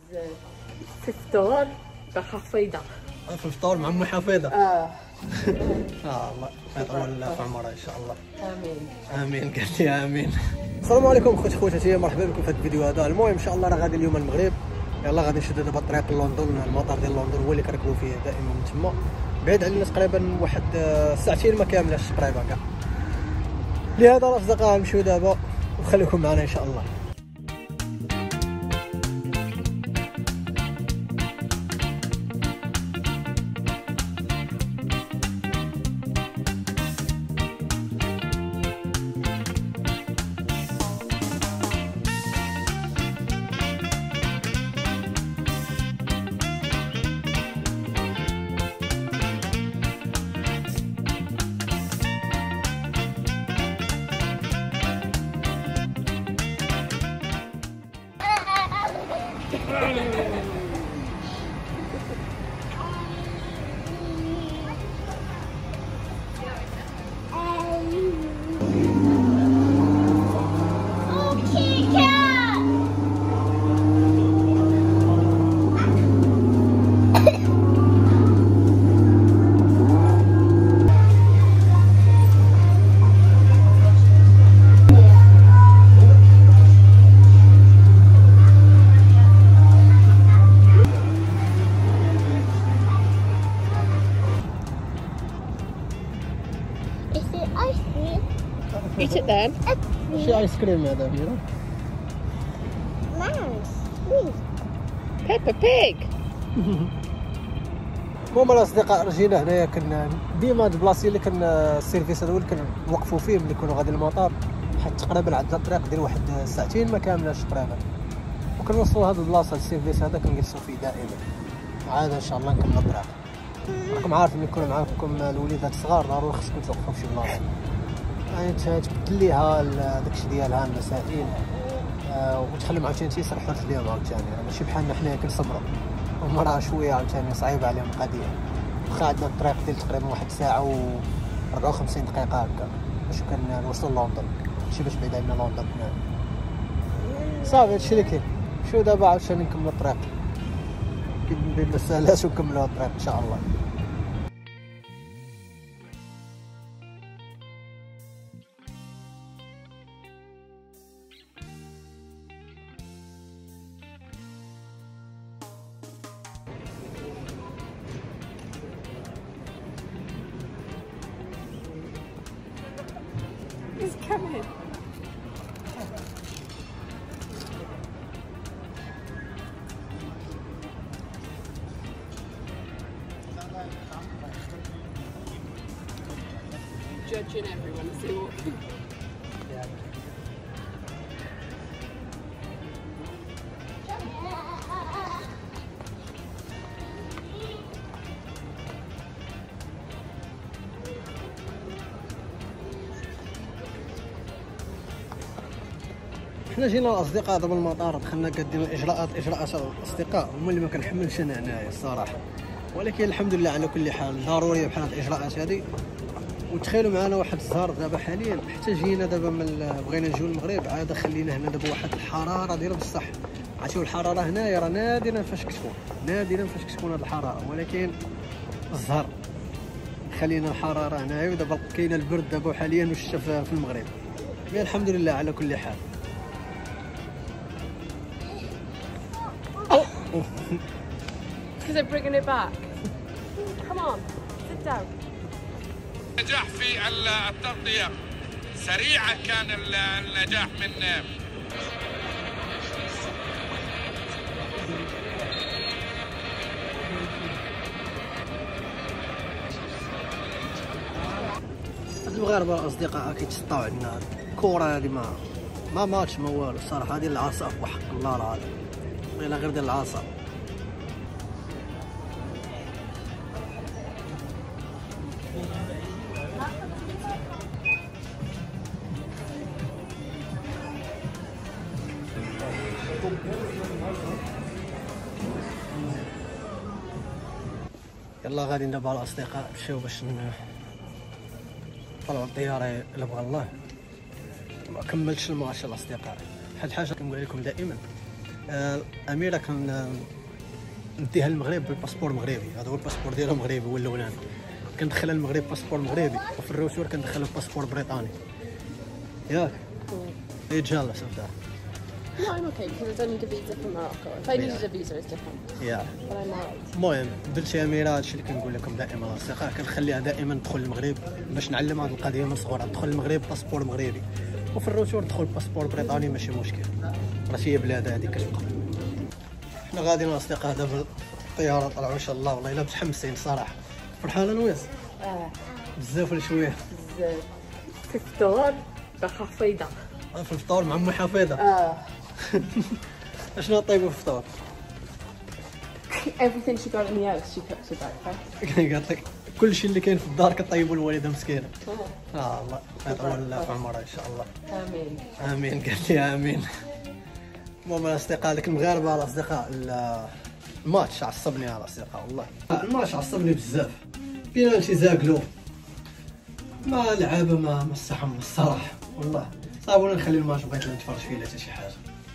في الفطور بحفيظة. في الفطور مع أم حفيظة. الله يطول في عمرها إن شاء الله. آمين. آمين قال لي آمين. السلام عليكم خوتاتي، مرحبا بكم في هذا الفيديو هذا. المهم إن شاء الله راه غادي اليوم المغرب، يلاه غادي نشدو دابا الطريق للندن، المطار ديال لندن هو اللي كنركبو فيه دائما من تما، بعيد علينا تقريبا واحد ساعتين ما كاملاش تقريبا كاع. لهذا الأصدقاء نمشيو دابا وخليكم معنا إن شاء الله. Eat it then. شي آيس كريم هذا فيرو. Peppa Pig. المهم الاصدقاء جينا هنايا، كنا ديما هاد البلاصه اللي كان السيرفيس هذا اللي كنوقفوا فيه ملي كنا غادي للمطار، حيت تقريبا عندنا الطريق ديال واحد ساعتين ما كاملاش تقريبا، وكنوصلوا لهاد البلاصه السيرفيس هذا كنجلسوا فيه دائما. عاد ان شاء الله نكملوا الطريق. راكم عارفين ملي يكون معاكم الوليدات صغار ضروري خصكم توقفوا في شي بلاصه، يعني تبدل ليها داكشي ديالها المسائل، وتخليهم عاوتاني تيسرحوا رجليهم عاوتاني، ماشي بحالنا حنايا كنصبروا، هما راه شويه عاوتاني صعيبه عليهم القضيه. واخا عندنا الطريق ديال تقريبا واحد ساعه و 54 دقيقه هكا باش كنوصلوا لندن، ماشي باش بعيد علينا لندن هنا. صافي هادشي اللي كاين. شو دابا عاوتاني نكملوا الطريق، كندير المسالات ونكملوا الطريق ان شاء الله. He's coming. Judging everyone to see what. حنا جينا الاصدقاء دابا المطار، دخلنا قدينا اجراءات الاصدقاء هما اللي ما كنحملش انا هنايا الصراحه، ولكن الحمد لله على كل حال ضروريه بحال هاد الاجراءات هذه. وتخيلوا معنا واحد الزهر دابا حاليا، حتى جينا دابا من بغينا نجيو للمغرب عاد خلينا هنا دابا واحد الحراره ديال بصح. عرفتوا الحراره هنايا راه نادرا فاش كتكون، هاد الحراره، ولكن الزهر خلينا الحراره هنايا. ودابا كاينه البرد دابا حاليا والشتا في المغرب، مي الحمد لله على كل حال. Because they're bringing it back. Come on, sit down. النجاح في التغطية سريعا، كان النجاح من المغاربه الاصدقاء كيتسطاو عندنا. الكره هذه ما ماتش ما والو الصراحه، هذه العصا وحق الله العظيم، الا غير ديال العصا. يلا غادي دابا الاصدقاء نمشيو باش نطلعوا الطياره الا بغى الله. ما كملتش الماتش الاصدقاء، بحال الحاجه كنقول لكم دائما اميره كان نديها للمغرب بالباسبور المغربي، هذا هو الباسبور ديالها مغربي هو الاولاني، كندخلها للمغرب باسبور مغربي، وفي الروتور كندخلها باسبور بريطاني. ياك اي جالس of that. No, I'm okay because I don't need a visa from Morocco. If I needed a visa, it's different. Yeah. But I'm alright. المهم بنتي اميره هادشي اللي كنقول لكم دائما الاصدقاء، كنخليها دائما تدخل المغرب باش نعلم هذه القضيه من صغرها، تدخل المغرب باسبور مغربي، وفي الروتور تدخل باسبور بريطاني ماشي مشكل، راه هي بلاد هذيك كتبقى. حنا غاديين الاصدقاء دابا الطياره طلعوا ان شاء الله، والله الا متحمسين صراحه. فرحانه نويس؟ بزاف ولا شويه؟ بزاف. في الفطور بحفيظة. في الفطور مع امي حفيظه. اشنو طيبوا في الفطور؟ Everything she got in the house, she cooks for breakfast. قالت لك كل شيء اللي كاين في الدار كطيبوا الوالده مسكينه. الله يطول لها في عمرها ان شاء الله. آمين. امين قال لي امين. المهم الاصدقاء لك المغاربه الاصدقاء الماتش عصبني على الاصدقاء والله، الماتش عصبني بزاف، بينالتي زاقلو ما لعابه ما استحم الصراحه والله، صعب نخلي الماتش بغيت نتفرج فيه لا حتى شي حاجه.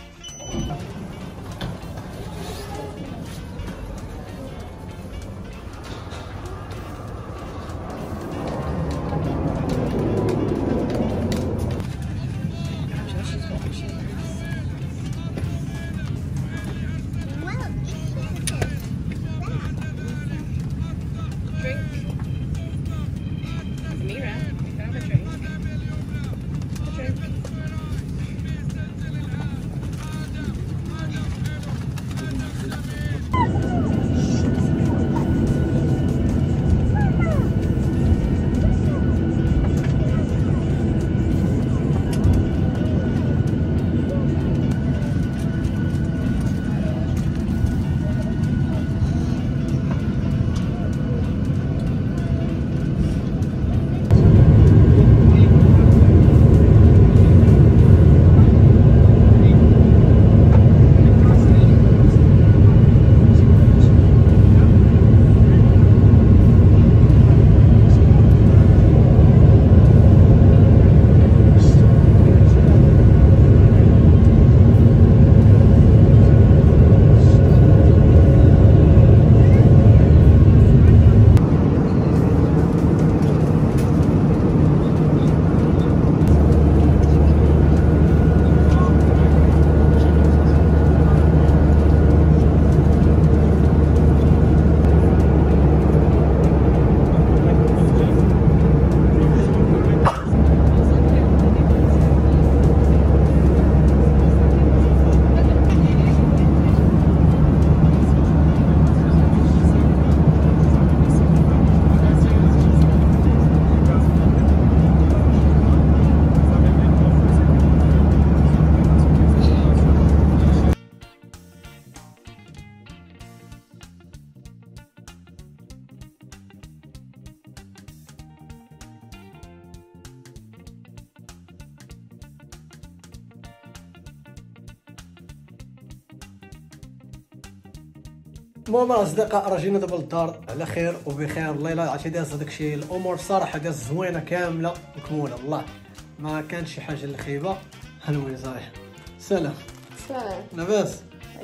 المهم الاصدقاء راجعين دابا للدار على خير وبخير، الله يلا عرفتي داز داكشي الامور صراحه داز زوينه كامله مكموله والله، ما كانش شي حاجه اللي خايبه. هانوي صايح سلام سلام. لاباس؟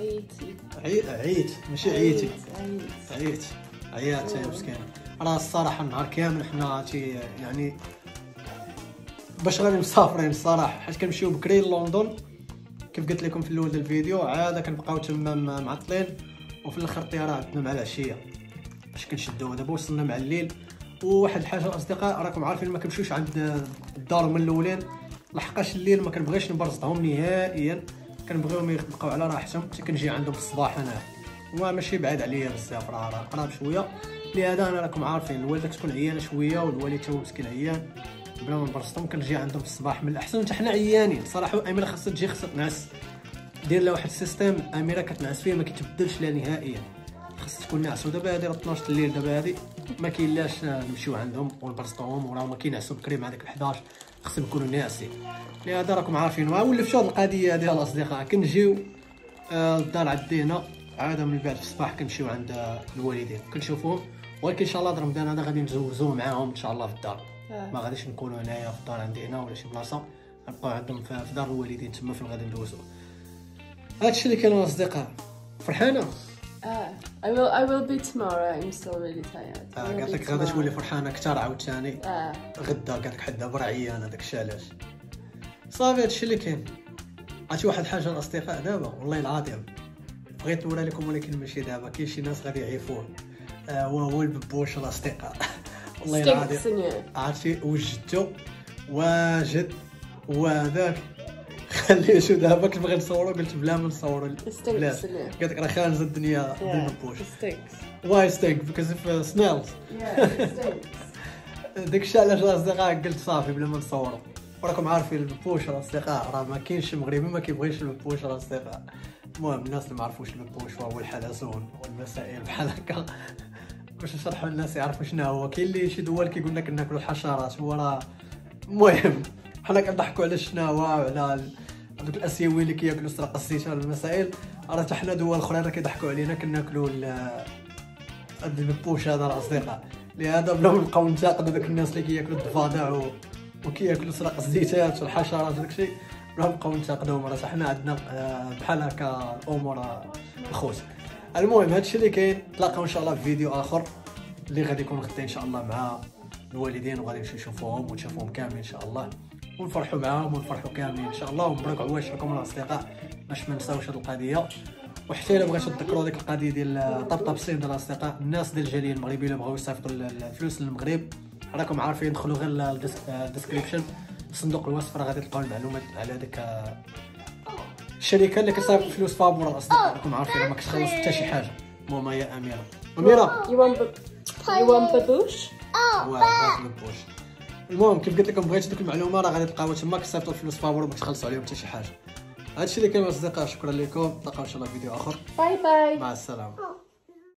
عييتي. عييت ماشي عييتي، عيات يا مسكينه. راه الصراحه النهار كامل حنا يعني باش غادي مسافرين الصراحه، حيت كنمشيو بكري للندن كيف قلت لكم في الاول ديال الفيديو، عاده كنبقاو تما معطلين، وفي الاخر الطياره عندنا مع العشيه باش كنشدوها. دابا وصلنا مع الليل. وواحد الحاجه الاصدقاء راكم عارفين ما كنمشيوش عند الدار من الاولين، لحقاش الليل ما كنبغيش نبرزطهم نهائيا، كنبغيهم يبقاو على راحتهم حتى كنجي عندهم في الصباح انا، وما ماشي بعيد عليا بزاف، راه قراب شويه. لهذا انا راكم عارفين الوالده كتكون عيانه شويه والوالد تا هو مسكين عيان، بلا ما نبرزطهم كنجي عندهم في الصباح من الاحسن. حتى حنا عيانين صراحه، اميره خاصها تجي خاصها تنعس، دير لها واحد السيستيم اميره كتنعس فيه ما كيتبدلش لها نهائيا، خاصها تكون ناعسه. ودابا هادي راه 12 الليل، دابا هادي ما كاينلاش نمشيو عندهم ونبرزطوهم، وراه ما كينعسوا بكري مع ديك 11 خاصهم يكونوا ناعسين. لهذا راكم عارفين ولفتوا هاد القضيه ديال الاصدقاء، كنجيو للدار عندنا عاده من بعد في الصباح كنمشيو عند الوالدين كنشوفوهم، ولكن ان شاء الله رمضان هذا غادي نزوزو معاهم ان شاء الله في الدار، ما غاديش نكونوا هنايا في الدار عندي هنا ولا شي بلاصه، نبقاو عندهم في دار الوالدين تما فين غادي ندوزو. هادشي اللي كاين الاصدقاء. فرحانه؟ I will be tomorrow. I'm still really tired. قالت لك غدا تولي فرحانه اكثر عاوتاني. غدا قالت لك حد دابا راه عيانه داكشي علاش. صافي هادشي اللي كاين. عرفتي واحد الحاجه الاصدقاء دابا والله العظيم بغيت نوري لكم ولكن ماشي دابا، كاين شي ناس غادي يعيفوه. وهو الببوش الاصدقاء. والله العظيم عرفتي وجدتو واجد وهذاك خليه شو دابا كنت باغي نصورو قلت بلا ما نصورو بلا قالت لك راه خارجه الدنيا بالببوش. واي ستينك بيكوز اف سميلز. داكشي علاش الاصدقاء قلت صافي بلا ما نصورو. وراكم عارفين الببوش الاصدقاء راه ما كاينش مغربي ما كيبغيش الببوش الاصدقاء. المهم الناس اللي ما عرفوش الببوش هو الحلزون والمسائل بحال هكا باش نشرحوا الناس يعرفوا شنو هو. كاين اللي شي دول كيقول لك ناكلوا الحشرات هو راه المهم حنا كنضحكوا على الشناوه وعلى هذوك الاسيويين اللي كياكلوا سرق الزيت والمسائل. راه حتى حنا دول اخرى راه كيضحكوا علينا كناكلوا الببوش هذا الاصدقاء. لهذا بلا ما نبقاو ننتقدوا داك الناس اللي كياكلوا الضفادع وكياكلوا سرق الزيتات والحشرات وداكشي بلا نبقاو ننتقدوهم. راه حنا عندنا بحال هكا الامور الخوت. المهم هادشي اللي كاين. نتلاقاو ان شاء الله في فيديو اخر اللي غادي يكون غدا ان شاء الله مع الوالدين وغادي نمشيو نشوفوهم ونشوفوهم كاملين ان شاء الله ونفرحوا معاهم ونفرحوا كاملين ان شاء الله. ومبروك عواش لكم الاصدقاء باش ما نساوش هاد القضيه. وحتى الا بغيتو تذكروا ديك القضيه ديال طبطب سين ديال الاصدقاء الناس ديال الجاليه المغربيه اللي بغاو يصيفطوا الفلوس للمغرب راكم عارفين دخلوا غير الديسكريبشن صندوق الوصف راه غادي تلقاو المعلومات على ديك الشركه اللي كتصيفط الفلوس فابور الاصدقاء. راكم عارفين ما كتخلص حتى شي حاجه. ماما يا اميره You want babush؟ ببوش. المهم كيف قلت لكم بغيت دوك المعلومه راه غادي تلقاوها تما كتصيفطوا الفلوس فابور وما كتخلصوا عليهم حتى شي حاجه. هادشي اللي كاين اصدقاء. شكرا لكم. نتلاقاو ان شاء الله في فيديو اخر. باي باي مع السلامه.